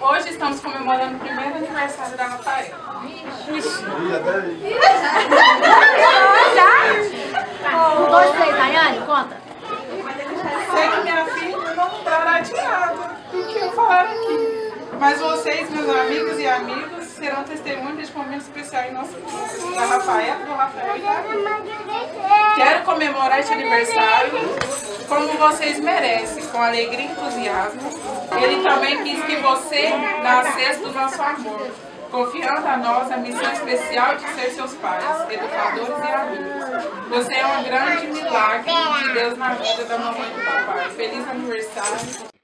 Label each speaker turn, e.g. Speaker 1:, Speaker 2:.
Speaker 1: Hoje estamos comemorando o primeiro aniversário da Rafaela.
Speaker 2: Um, dois, três, Daiane, conta.
Speaker 1: Sei que minha filha não está radiada do que eu falar aqui. Mas vocês, meus amigos e amigas, serão testemunhas deste momento especial em nossa vida. Da Rafaela, do Rafael e da Rita. Quero comemorar este aniversário como vocês merecem, com alegria e entusiasmo. Ele também quis que você nascesse do nosso amor, confiando a nós a missão especial de ser seus pais, educadores e amigos. Você é um grande milagre de Deus na vida da mamãe e do papai. Feliz aniversário.